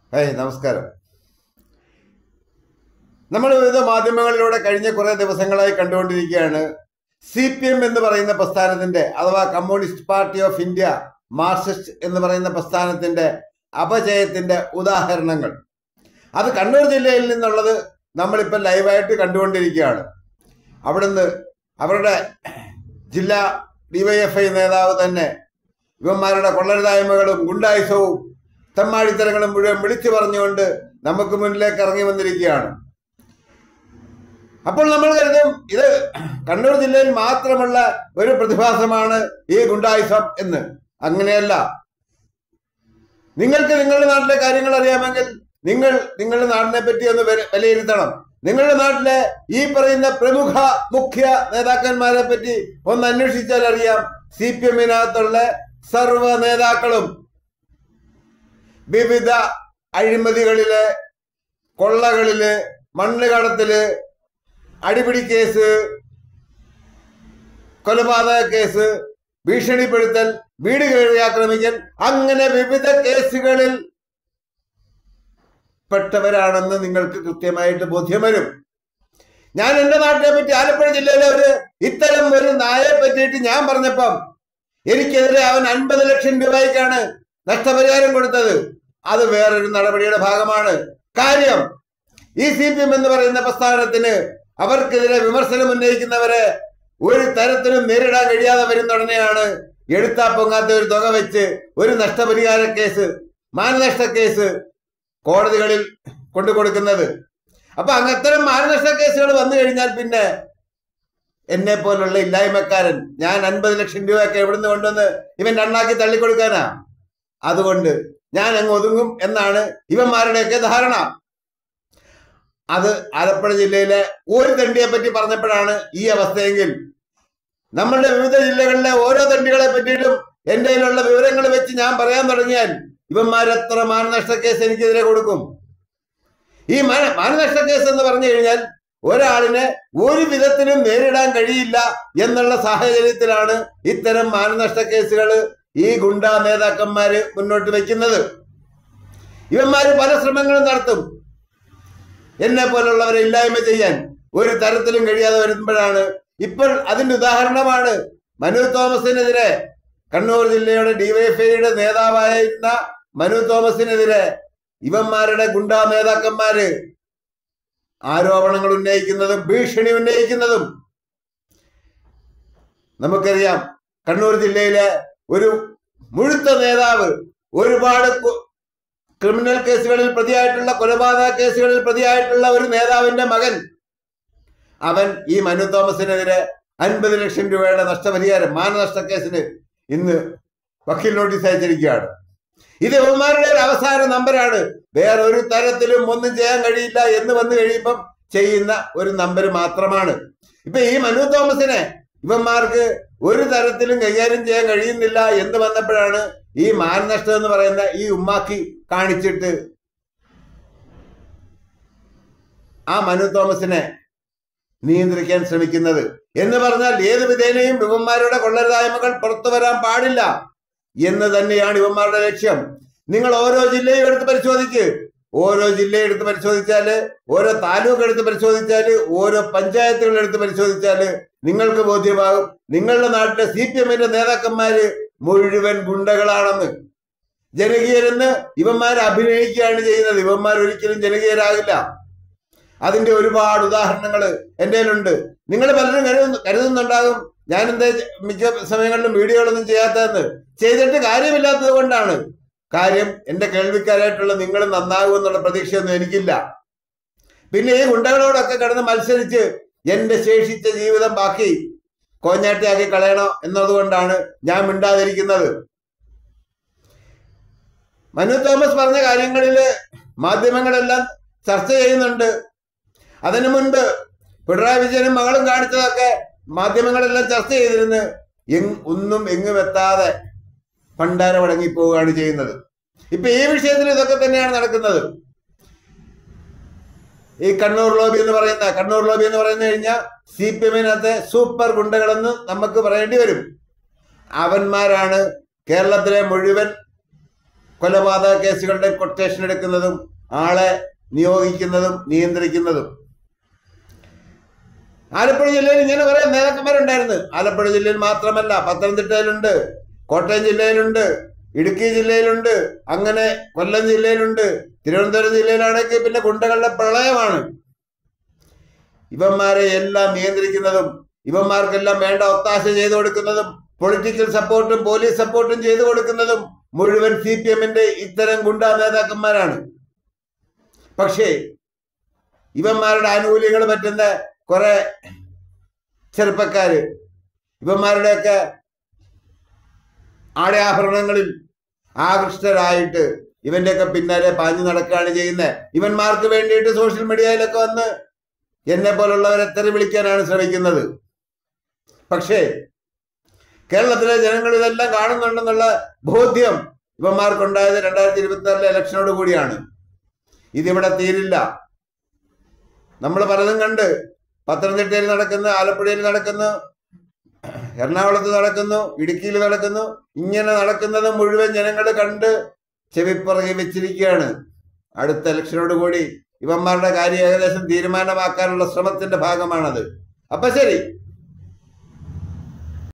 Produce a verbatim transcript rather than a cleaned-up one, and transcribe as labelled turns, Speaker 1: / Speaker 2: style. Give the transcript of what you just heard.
Speaker 1: Hi, നമസ്കാരം. നമ്മൾ വിവിധ മാധ്യമങ്ങളിലൂടെ കഴിഞ്ഞ കുറെ ദിവസങ്ങളായി കണ്ടുകൊണ്ടിരിക്കുകയാണ് സി പി എം എന്ന് പറയുന്ന പ്രസ്ഥാനത്തിന്റെ അഥവാ communist party of India Marxist എന്ന് പറയുന്ന പ്രസ്ഥാനത്തിന്റെ അപജയത്തിന്റെ ഉദാഹരണങ്ങൾ. അത് കണ്ണൂർ ജില്ലയിൽ നിന്നുള്ളത് നമ്മളിപ്പോൾ ലൈവായിട്ട് കണ്ടുകൊണ്ടിരിക്കുകയാണ്. അവിടുന്ന് അവരുടെ ജില്ലാ ഡിവൈഎഫ്ഐ നേതാവ് തന്നെ ഇവന്മാരുടെ കൊള്ളരുതായ്മകളും ഗുണ്ടായുസവും തെമ്മാടിത്തരങ്ങളും മുഴുവൻ വിളിച്ചു പറഞ്ഞുകൊണ്ട് നമുക്ക് മുന്നിലേക്ക് ഇറങ്ങി വന്നിരിക്കുകയാണ്. അപ്പോൾ നമ്മൾ കരുതും ഇത് കണ്ണൂർ ജില്ലയിൽ മാത്രമുള്ള ഒരു പ്രതിഭാസമാണ് ഈ ഗുണ്ടായുസം എന്ന്. അങ്ങനെയല്ല. നിങ്ങൾക്ക് നിങ്ങളുടെ നാട്ടിലെ കാര്യങ്ങൾ അറിയാമെങ്കിൽ നിങ്ങൾ നിങ്ങളുടെ നാടിനെ പറ്റി ഒന്ന് വിലയിരുത്തണം. നിങ്ങളുടെ നാട്ടിലെ ഈ പറയുന്ന പ്രമുഖ മുഖ്യ നേതാക്കന്മാരെ പറ്റി ഒന്ന് അന്വേഷിച്ചാൽ അറിയാം. സി പി എമ്മിനകത്തുള്ള സർവ നേതാക്കളും വിവിധ അഴിമതികളില്, കൊള്ളകളില്, മണ്ണ് കടത്തില്, അടിപിടി കേസ്, കൊലപാതക കേസ്, ഭീഷണിപ്പെടുത്തൽ, വീട് കയറി ആക്രമിക്കൽ, അങ്ങനെ വിവിധ കേസുകളിൽ പെട്ടവരാണെന്ന് നിങ്ങൾക്ക് കൃത്യമായിട്ട് ബോധ്യം വരും. ഞാൻ എന്റെ നാട്ടിനെ പറ്റി ആലപ്പുഴ ജില്ലയിലെ ഒരു ഇത്തരം ഒരു നായെ പറ്റിയിട്ട് ഞാൻ പറഞ്ഞപ്പം എനിക്കെതിരെ അവൻ അൻപത് ലക്ഷം രൂപയ്ക്കാണ് നഷ്ടപരിഹാരം കൊടുത്തത്. അത് വേറൊരു നടപടിയുടെ ഭാഗമാണ്. കാര്യം ഈ സി പി എം എന്ന് പറയുന്ന പ്രസ്ഥാനത്തിന് അവർക്കെതിരെ വിമർശനം ഉന്നയിക്കുന്നവരെ ഒരു തരത്തിലും നേരിടാൻ കഴിയാതെ വരുന്നുടനെയാണ് എടുത്താ പൊങ്ങാത്ത ഒരു തുക വെച്ച് ഒരു നഷ്ടപരിഹാര കേസ്, മാനനഷ്ട കേസ് കോടതികളിൽ കൊണ്ടു കൊടുക്കുന്നത്. അപ്പൊ അങ്ങത്തരം മാനനഷ്ട കേസുകൾ വന്നു കഴിഞ്ഞാൽ പിന്നെ എന്നെ പോലുള്ള ഇല്ലായ്മക്കാരൻ ഞാൻ അൻപത് ലക്ഷം രൂപയൊക്കെ എവിടുന്ന് കൊണ്ടുവന്ന് ഇവൻ രണ്ടാക്കി തള്ളിക്കൊടുക്കാനാ? അതുകൊണ്ട് ഞാൻ അങ്ങ് ഒതുങ്ങും എന്നാണ് ഇവന്മാരുടെയൊക്കെ ധാരണ. അത് ആലപ്പുഴ ജില്ലയിലെ ഒരു തണ്ടിയെ പറ്റി പറഞ്ഞപ്പോഴാണ് ഈ അവസ്ഥയെങ്കിൽ നമ്മളുടെ വിവിധ ജില്ലകളിലെ ഓരോ തണ്ടികളെ പറ്റിയിട്ടും എന്റെ കയ്യിലുള്ള വിവരങ്ങൾ വെച്ച് ഞാൻ പറയാൻ തുടങ്ങിയാൽ ഇവന്മാരെത്ര മാനനഷ്ട കേസ് എനിക്കെതിരെ കൊടുക്കും. ഈ മാന മാനനഷ്ട കേസ് എന്ന് പറഞ്ഞു കഴിഞ്ഞാൽ ഒരാളിനെ ഒരു വിധത്തിലും നേരിടാൻ കഴിയില്ല എന്നുള്ള സാഹചര്യത്തിലാണ് ഇത്തരം മാനനഷ്ട കേസുകൾ ഈ ഗുണ്ടാ നേതാക്കന്മാര് മുന്നോട്ട് വെക്കുന്നത്. ഇവന്മാര് പല ശ്രമങ്ങളും നടത്തും എന്നെ പോലുള്ളവരെ ഇല്ലായ്മ ചെയ്യാൻ. ഒരു തരത്തിലും കഴിയാതെ വരുമ്പോഴാണ് ഇപ്പോൾ അതിന്റെ ഉദാഹരണമാണ് മനു തോമസിനെതിരെ, കണ്ണൂർ ജില്ലയുടെ ഡിവൈഎഫ്ഐയുടെ നേതാവായിരുന്ന മനു തോമസിനെതിരെ ഇവന്മാരുടെ ഗുണ്ടാ നേതാക്കന്മാര് ആരോപണങ്ങൾ ഉന്നയിക്കുന്നതും ഭീഷണി ഉന്നയിക്കുന്നതും. നമുക്കറിയാം കണ്ണൂർ ജില്ലയിലെ ഒരു മുഴുത്ത നേതാവ്, ഒരുപാട് ക്രിമിനൽ കേസുകളിൽ പ്രതിയായിട്ടുള്ള, കൊലപാതക കേസുകളിൽ പ്രതിയായിട്ടുള്ള ഒരു നേതാവിന്റെ മകൻ, അവൻ ഈ മനു തോമസിനെതിരെ അൻപത് ലക്ഷം രൂപയുടെ നഷ്ടപരിഹാരം മാനനഷ്ട കേസിന് ഇന്ന് വക്കീൽ നോട്ടീസ് അയച്ചിരിക്കുകയാണ്. ഇത് ഇവന്മാരുടെ ഒരു അവസാന നമ്പരാണ്. വേറൊരു തരത്തിലും ഒന്നും ചെയ്യാൻ കഴിയില്ല എന്ന് വന്നു കഴിയുമ്പം ചെയ്യുന്ന ഒരു നമ്പർ മാത്രമാണ്. ഇപ്പൊ ഈ മനു തോമസിനെ ഇവന്മാർക്ക് ഒരു തരത്തിലും കൈകാര്യം ചെയ്യാൻ കഴിയുന്നില്ല എന്ന് വന്നപ്പോഴാണ് ഈ മാനനഷ്ടം എന്ന് പറയുന്ന ഈ ഉമ്മാക്കി കാണിച്ചിട്ട് ആ മനു തോമസിനെ നിയന്ത്രിക്കാൻ ശ്രമിക്കുന്നത്. എന്ന് പറഞ്ഞാൽ ഏത് വിധേനയും ഇവന്മാരുടെ കൊള്ളരുതായ്മകൾ പുറത്തു വരാൻ പാടില്ല എന്ന് തന്നെയാണ് ഇവന്മാരുടെ ലക്ഷ്യം. നിങ്ങൾ ഓരോ ജില്ലയും എടുത്ത് പരിശോധിക്ക്. ഓരോ ജില്ലയും എടുത്ത് പരിശോധിച്ചാല്, ഓരോ താലൂക്ക് എടുത്ത് പരിശോധിച്ചാല്, ഓരോ പഞ്ചായത്തുകൾ എടുത്ത് പരിശോധിച്ചാല് നിങ്ങൾക്ക് ബോധ്യമാകും നിങ്ങളുടെ നാട്ടിലെ സി പി എമ്മിന്റെ നേതാക്കന്മാര് മുഴുവൻ ഗുണ്ടകളാണെന്ന്. ജനകീയരെന്ന് ഇവന്മാർ അഭിനയിക്കുകയാണ് ചെയ്യുന്നത്. ഇവന്മാർ ഒരിക്കലും ജനകീയരാകില്ല. അതിന്റെ ഒരുപാട് ഉദാഹരണങ്ങൾ എന്റെ കയ്യിലുണ്ട്. നിങ്ങൾ പലരും കരുതു കരുതുന്നുണ്ടാകും ഞാൻ എന്താ മിക്ക സമയങ്ങളിലും വീഡിയോകളൊന്നും ചെയ്യാത്തതെന്ന്. ചെയ്തിട്ട് കാര്യമില്ലാത്തത് കൊണ്ടാണ്. കാര്യം എന്റെ കേൾവിക്കാരായിട്ടുള്ള നിങ്ങൾ നന്നാകുമെന്നുള്ള പ്രതീക്ഷയൊന്നും എനിക്കില്ല. പിന്നെ ഈ ഗുണ്ടകളോടൊക്കെ കിടന്ന് മത്സരിച്ച് എന്റെ ശേഷിച്ച ജീവിതം ബാക്കി കോഞ്ഞാട്ടിയാക്കി കളയണോ എന്നതുകൊണ്ടാണ് ഞാൻ മിണ്ടാതിരിക്കുന്നത്. മനു തോമസ് പറഞ്ഞ കാര്യങ്ങളില് മാധ്യമങ്ങളെല്ലാം ചർച്ച ചെയ്യുന്നുണ്ട്. അതിനു മുൻപ് പിണറായി വിജയനും മകളും കാണിച്ചതൊക്കെ മാധ്യമങ്ങളെല്ലാം ചർച്ച ചെയ്തിരുന്ന് എങ് ഒന്നും എങ്ങും എത്താതെ പണ്ടാര മടങ്ങിപ്പോവുകയാണ് ചെയ്യുന്നത്. ഇപ്പൊ ഈ വിഷയത്തിൽ ഇതൊക്കെ തന്നെയാണ് നടക്കുന്നത്. ഈ കണ്ണൂർ ലോബി എന്ന് പറയുന്ന കണ്ണൂർ ലോബി എന്ന് പറയുന്ന കഴിഞ്ഞാൽ സി പി എമ്മിനകത്തെ സൂപ്പർ ഗുണ്ടകളെന്ന് നമുക്ക് പറയേണ്ടി വരും. അവന്മാരാണ് കേരളത്തിലെ മുഴുവൻ കൊലപാതക കേസുകളുടെ കൊട്ടേഷൻ എടുക്കുന്നതും ആളെ നിയോഗിക്കുന്നതും നിയന്ത്രിക്കുന്നതും. ആലപ്പുഴ ജില്ലയിൽ ഇങ്ങനെ കുറെ നേതാക്കന്മാരുണ്ടായിരുന്നു. ആലപ്പുഴ ജില്ലയിൽ മാത്രമല്ല, പത്തനംതിട്ടയിലുണ്ട്, കോട്ടയം ജില്ലയിലുണ്ട്, ഇടുക്കി ജില്ലയിലുണ്ട്, അങ്ങനെ കൊല്ലം ജില്ലയിലുണ്ട്, തിരുവനന്തപുരം ജില്ലയിലാണെങ്കിൽ പിന്നെ ഗുണ്ടകളുടെ പ്രളയമാണ്. ഇവന്മാരെ എല്ലാം നിയന്ത്രിക്കുന്നതും ഇവന്മാർക്കെല്ലാം വേണ്ട ഒത്താശ ചെയ്തു കൊടുക്കുന്നതും പൊളിറ്റിക്കൽ സപ്പോർട്ടും പോലീസ് സപ്പോർട്ടും ചെയ്തു കൊടുക്കുന്നതും മുഴുവൻ സി പി എമ്മിന്റെ ഇത്തരം ഗുണ്ടാ നേതാക്കന്മാരാണ്. പക്ഷേ ഇവന്മാരുടെ ആനുകൂല്യങ്ങൾ പറ്റുന്ന കുറെ ചെറുപ്പക്കാര് ഇവന്മാരുടെയൊക്കെ ആടയാഭരണങ്ങളിൽ ആകൃഷ്ടരായിട്ട് ഇവന്റെയൊക്കെ പിന്നാലെ പാഞ്ഞു നടക്കുകയാണ് ചെയ്യുന്നത്. ഇവന്മാർക്ക് വേണ്ടിയിട്ട് സോഷ്യൽ മീഡിയയിലൊക്കെ വന്ന് എന്നെ പോലുള്ളവരെ തെറി വിളിക്കാനാണ് ശ്രമിക്കുന്നത്. പക്ഷേ കേരളത്തിലെ ജനങ്ങൾ ഇതെല്ലാം കാണുന്നുണ്ടെന്നുള്ള ബോധ്യം ഇവന്മാർക്കുണ്ടായത് രണ്ടായിരത്തി ഇരുപത്തി ആറിലെ ഇലക്ഷനോട് കൂടിയാണ്. ഇതിവിടെ തീരില്ല. നമ്മൾ പലതും കണ്ട്, പത്തനംതിട്ടയിൽ നടക്കുന്നു, ആലപ്പുഴയിൽ നടക്കുന്നു, എറണാകുളത്ത് നടക്കുന്നു, ഇടുക്കിയിൽ നടക്കുന്നു. ഇങ്ങനെ നടക്കുന്നത് മുഴുവൻ ജനങ്ങൾ കണ്ട് ചെവിപ്പുറകെ വെച്ചിരിക്കുകയാണ്. അടുത്ത ഇലക്ഷനോട് കൂടി ഇവന്മാരുടെ കാര്യം ഏകദേശം തീരുമാനമാക്കാനുള്ള ശ്രമത്തിന്റെ ഭാഗമാണത്. അപ്പൊ ശരി.